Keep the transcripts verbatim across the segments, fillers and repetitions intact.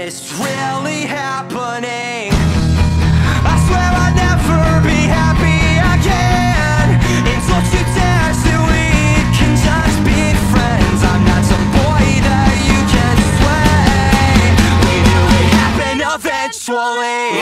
this really happening? I swear I'll never be happy again. It's what you dare so we can just be friends. I'm not some boy that you can sway. We knew it happened eventually.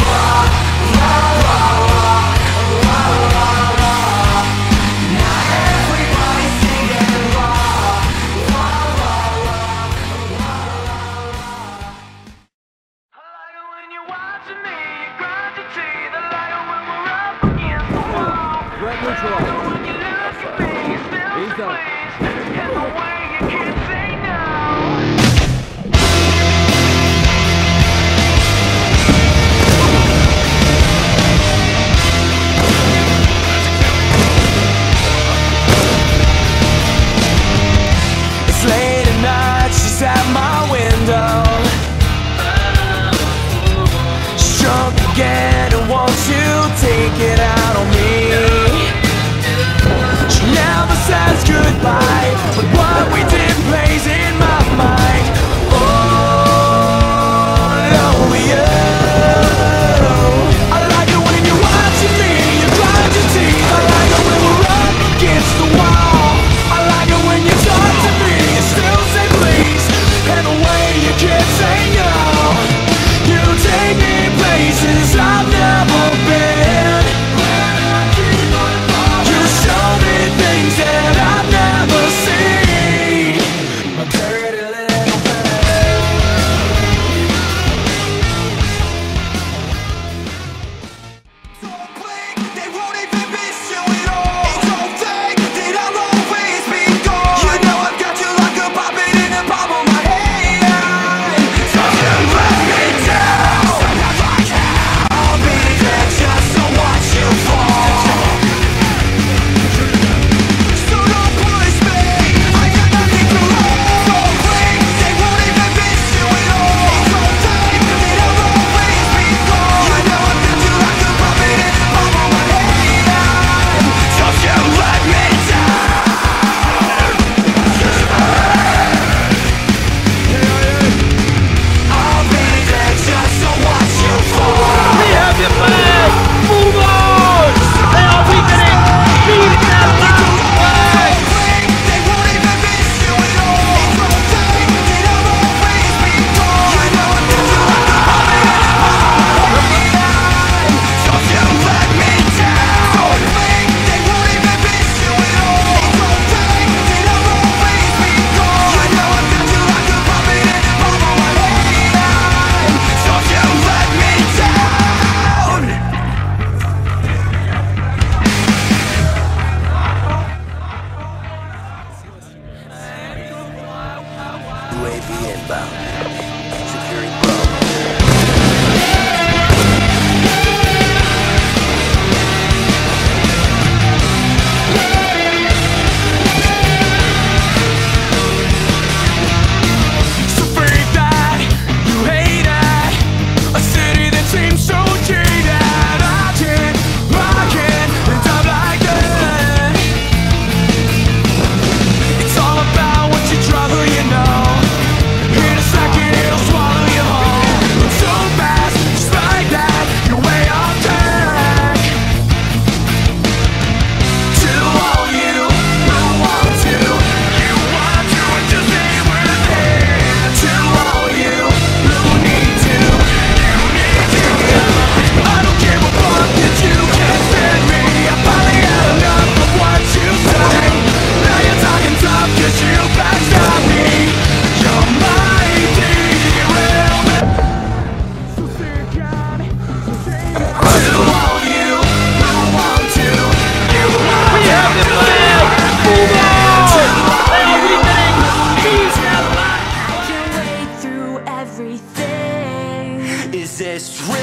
At my window, she's drunk again and wants to take it out on me. She never says goodbye, but what we did plays in my mind. Oh, lonely you. I like it when you're watching me, you grind your teeth. I like it when we're up against the wall. I like it when you talk to me, you still say please. And the way you can't say no, you take me places I've never been. You show me things that I've never seen. My dirty little so blink, they won't even miss you at all. It's so fake that I'll always be gone. You know I've got you like a puppet in the palm of my hand. U A V inbound. Securing Bravo. Is this